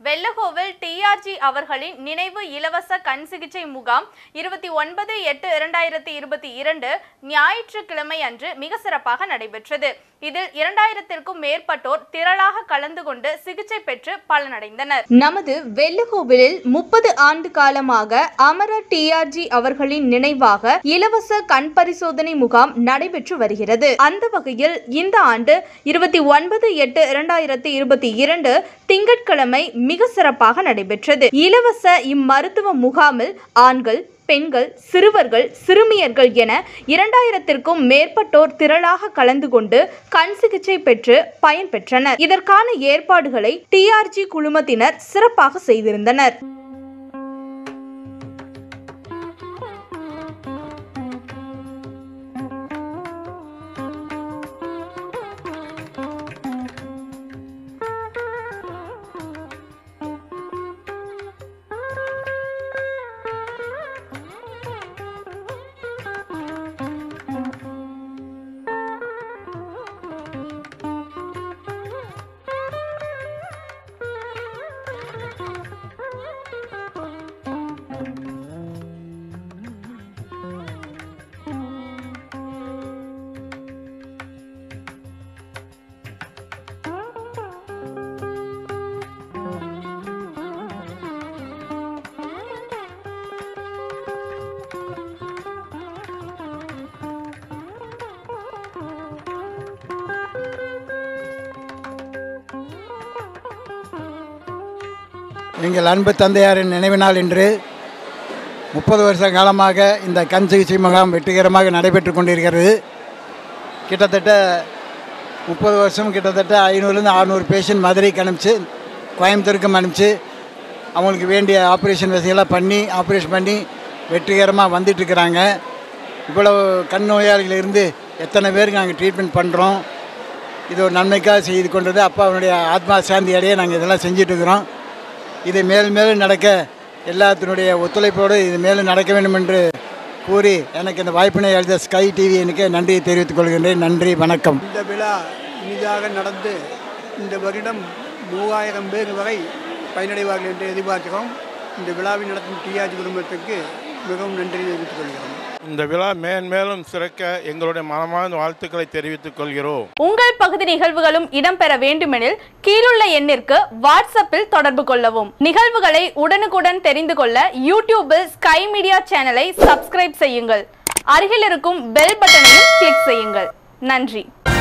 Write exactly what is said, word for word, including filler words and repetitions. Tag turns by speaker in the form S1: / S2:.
S1: Vellakoil T R G அவர்களின் நினைவு இலவச கண் சிகிச்சை முகாம் இருபத்தி ஒன்பது எட்டு இரண்டாயிரத்தி இருபத்தி இரண்டு ஞாயிற்றுக்கிழமை அன்று மிக சிறப்பாக நடைபெற்றது. இதில் இரண்டாயிரத்திற்கும் மேற்பட்டோர் திரளாக கலந்து கொண்டு சிகிச்சை பெற்று பலனடைந்தனர்.
S2: நமது வெள்ளகோவிலில் முப்பது ஆண்டு காலமாக அமரர் T R G அவர்களின் நினைவாக இலவச கண் பரிசோதனை முகாம் நடைபெற்று வருகிறது. அந்த வகையில் இந்த ஆண்டு இருபத்தி ஒன்பது எட்டு இரண்டாயிரத்தி இருபத்தி இரண்டு திங்கட்கிழமை மிக சிறப்பாக நடைபெற்றது. இலவச இம்மருத்துவ முகாமில் ஆண்கள், பெண்கள், சிறுவர்கள், சிறுமியர்கள் என இரண்டாயிரத்திற்கும் மேற்பட்டோர் திரளாக கலந்து கொண்டு கண் சிகிச்சை பெற்று பயன்பெற்றனர். இதற்கான ஏற்பாடுகளை T R G குழுமத்தினர் சிறப்பாக செய்திருந்தனர்.
S3: எங்கள் அன்பு தந்தையாரின் நினைவு நாள் இன்று முப்பது வருஷ காலமாக இந்த கண் சிகிச்சை முகாம் வெற்றிகரமாக நடைபெற்று கொண்டிருக்கிறது. கிட்டத்தட்ட முப்பது வருஷம் கிட்டத்தட்ட ஐநூறுலேருந்து அறுநூறு பேஷண்ட் மதுரைக்கு அனுப்பிச்சு, கோயம்புத்தூருக்கும் அனுப்பிச்சு அவங்களுக்கு வேண்டிய ஆப்ரேஷன் வசதியெல்லாம் பண்ணி ஆப்ரேஷன் பண்ணி வெற்றிகரமாக வந்துட்டுருக்குறாங்க. இவ்வளவு கண் நோயாளிகள் இருந்து எத்தனை பேருக்கு நாங்கள் ட்ரீட்மெண்ட் பண்ணுறோம். இது ஒரு நன்மைக்காக செய்து கொண்டது. அப்பா அவனுடைய ஆத்மா சாந்தி அடைய நாங்கள் இதெல்லாம் செஞ்சிட்ருக்கிறோம். இது மேலும் மேலும் நடக்க எல்லாத்தினுடைய ஒத்துழைப்போடு இது மேலும் நடக்க வேண்டும் என்று கூறி எனக்கு இந்த வாய்ப்பினை அளித்த ஸ்கை டிவி எனக்கு நன்றியை தெரிவித்துக் கொள்கின்றேன். நன்றி, வணக்கம்.
S4: இந்த விழா இனிதாக நடந்து இந்த வருடம் மூவாயிரம் பேர் வரை பயனடைவார்கள் என்று எதிர்பார்க்கிறோம். இந்த விழாவை நடத்தும் T R G குடும்பத்துக்கு மிகவும் நன்றி தெரிவித்துக் கொள்கிறோம்.
S5: இந்த விழா மேன்மேலும் சிறக்க எங்களுடைய மனமார்ந்த வாழ்த்துக்களை தெரிவித்துக் கொள்கிறோம்.
S1: உங்கள் பகுதி நிகழ்வுகளும் இடம்பெற வேண்டுமெனில் கீழுள்ள எண்ணிற்கு வாட்ஸ்அப்பில் தொடர்பு கொள்ளவும். நிகழ்வுகளை உடனுக்குடன் தெரிந்து கொள்ள யூடியூபில் ஸ்கை மீடியா சேனலை சப்ஸ்கிரைப் செய்யுங்கள். அருகில் இருக்கும் பெல் பட்டனையும் கிளிக் செய்யுங்கள். நன்றி.